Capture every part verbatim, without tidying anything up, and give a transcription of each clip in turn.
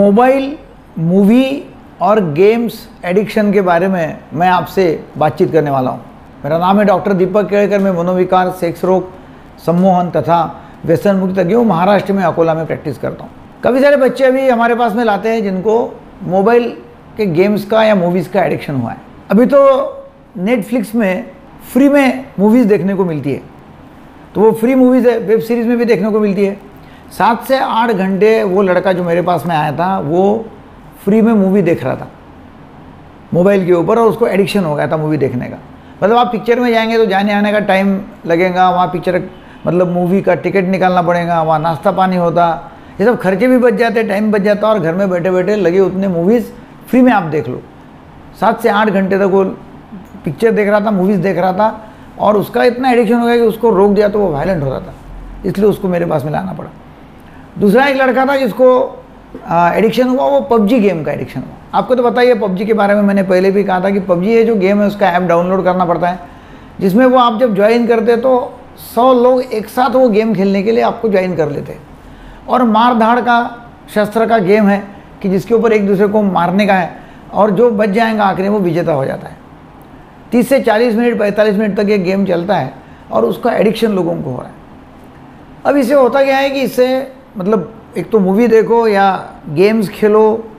Mobile, movie और games addiction के बारे में मैं आपसे बातचीत करने वाला हूँ। मेरा नाम है डॉक्टर दीपक केड़कर। मैं मनोविकार, सेक्स रोग, सम्मोहन तथा व्यसन मुक्ति तज्ञ हूँ। महाराष्ट्र में अकोला में प्रैक्टिस करता हूँ। काफ़ी सारे बच्चे अभी हमारे पास में लाते हैं जिनको मोबाइल के गेम्स का या मूवीज़ का एडिक्शन हुआ है। अभी तो नेटफ्लिक्स में फ्री में मूवीज़ देखने को मिलती है, तो वो फ्री मूवीज़ है, वेब सीरीज़ में भी देखने को मिलती है। सात से आठ घंटे वो लड़का जो मेरे पास में आया था वो फ्री में मूवी देख रहा था मोबाइल के ऊपर, और उसको एडिक्शन हो गया था मूवी देखने का। मतलब आप पिक्चर में जाएंगे तो जाने आने का टाइम लगेगा, वहाँ पिक्चर मतलब मूवी का टिकट निकालना पड़ेगा, वहाँ नाश्ता पानी होता, ये सब खर्चे भी बच जाते, टाइम बच जाता, और घर में बैठे बैठे लगे उतने मूवीज़ फ्री में आप देख लो। सात से आठ घंटे तक वो पिक्चर देख रहा था, मूवीज़ देख रहा था, और उसका इतना एडिक्शन हो गया कि उसको रोक दिया तो वो वायलेंट होता था, इसलिए उसको मेरे पास में लाना पड़ा। दूसरा एक लड़का था जिसको एडिक्शन हुआ, वो पबजी गेम का एडिक्शन हुआ। आपको तो बताइए पबजी के बारे में मैंने पहले भी कहा था कि पबजी ये जो गेम है उसका ऐप डाउनलोड करना पड़ता है, जिसमें वो आप जब ज्वाइन करते तो सौ लोग एक साथ वो गेम खेलने के लिए आपको ज्वाइन कर लेते, और मार धाड़ का शस्त्र का गेम है कि जिसके ऊपर एक दूसरे को मारने का है, और जो बच जाएगा आखिर वो विजेता हो जाता है। तीस से चालीस मिनट पैंतालीस मिनट तक ये गेम चलता है और उसका एडिक्शन लोगों को हो रहा है। अब इसे होता क्या है कि इससे मतलब एक तो मूवी देखो या गेम्स खेलो,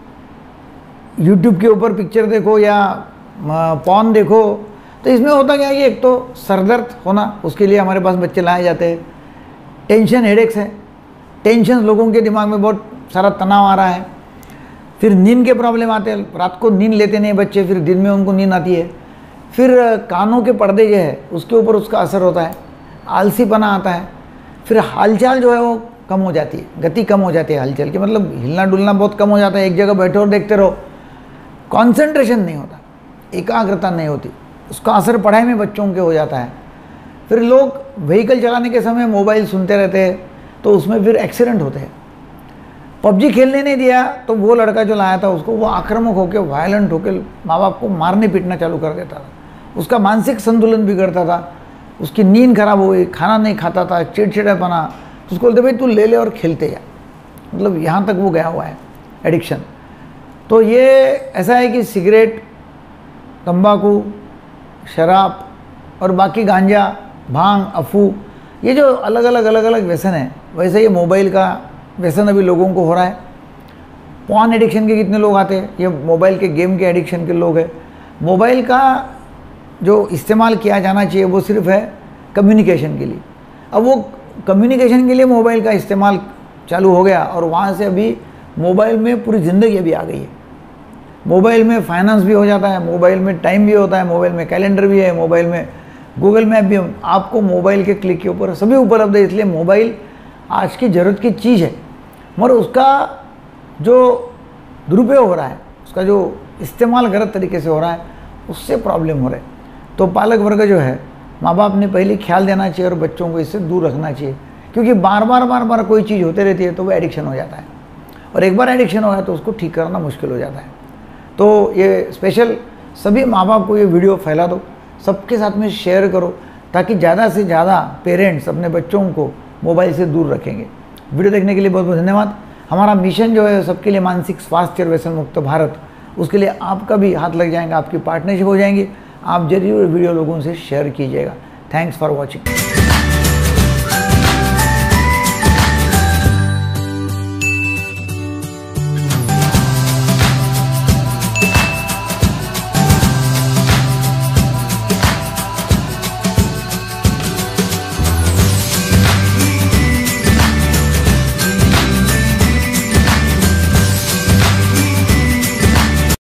यूट्यूब के ऊपर पिक्चर देखो या पॉर्न देखो, तो इसमें होता क्या है कि एक तो सरदर्द होना, उसके लिए हमारे पास बच्चे लाए जाते हैं। टेंशन, हेडेक्स है, टेंशन, लोगों के दिमाग में बहुत सारा तनाव आ रहा है। फिर नींद के प्रॉब्लम आते हैं, रात को नींद लेते नहीं बच्चे, फिर दिन में उनको नींद आती है। फिर कानों के पर्दे जो है उसके ऊपर उसका असर होता है, आलसीपना आता है। फिर हालचाल जो है वो कम हो जाती है, गति कम हो जाती है हलचल की, मतलब हिलना डुलना बहुत कम हो जाता है। एक जगह बैठे और देखते रहो, कंसंट्रेशन नहीं होता, एकाग्रता नहीं होती, उसका असर पढ़ाई में बच्चों के हो जाता है। फिर लोग व्हीकल चलाने के समय मोबाइल सुनते रहते हैं, तो उसमें फिर एक्सीडेंट होते हैं। पबजी खेलने नहीं दिया तो वो लड़का जो लाया था उसको वो आक्रामक होकर, वायलेंट होकर माँ बाप को मारने पीटना चालू कर देता था। उसका मानसिक संतुलन बिगड़ता था, उसकी नींद खराब हो गई, खाना नहीं खाता था, चिड़चिड़ापना। तो उसको बोलते भाई तू ले ले और खेलते जा, मतलब यहाँ तक वो गया हुआ है एडिक्शन। तो ये ऐसा है कि सिगरेट, तंबाकू, शराब और बाकी गांजा, भांग, अफू, ये जो अलग अलग अलग अलग व्यसन है, वैसे ये मोबाइल का व्यसन अभी लोगों को हो रहा है। पॉर्न एडिक्शन के कितने लोग आते हैं, ये मोबाइल के गेम के एडिक्शन के लोग हैं। मोबाइल का जो इस्तेमाल किया जाना चाहिए वो सिर्फ है कम्युनिकेशन के लिए। अब वो कम्युनिकेशन के लिए मोबाइल का इस्तेमाल चालू हो गया, और वहाँ से अभी मोबाइल में पूरी ज़िंदगी अभी आ गई है। मोबाइल में फाइनेंस भी हो जाता है, मोबाइल में टाइम भी होता है, मोबाइल में कैलेंडर भी है, मोबाइल में गूगल मैप भी, आपको मोबाइल के क्लिक के ऊपर सभी उपलब्ध है। इसलिए मोबाइल आज की ज़रूरत की चीज़ है, मगर उसका जो दुरुपयोग हो रहा है, उसका जो इस्तेमाल गलत तरीके से हो रहा है, उससे प्रॉब्लम हो रहा है। तो पालक वर्ग जो है, माँ बाप ने पहले ख्याल देना चाहिए और बच्चों को इससे दूर रखना चाहिए, क्योंकि बार बार बार बार कोई चीज़ होती रहती है तो वो एडिक्शन हो जाता है, और एक बार एडिक्शन हो गया तो उसको ठीक करना मुश्किल हो जाता है। तो ये स्पेशल सभी माँ बाप को ये वीडियो फैला दो, सबके साथ में शेयर करो, ताकि ज़्यादा से ज़्यादा पेरेंट्स अपने बच्चों को मोबाइल से दूर रखेंगे। वीडियो देखने के लिए बहुत बहुत धन्यवाद। हमारा मिशन जो है सबके लिए मानसिक स्वास्थ्य और व्यसन मुक्त भारत, उसके लिए आपका भी हाथ लग जाएगा, आपकी पार्टनरशिप हो जाएंगी। आप जरूर वीडियो लोगों से शेयर कीजिएगा। Thanks for watching.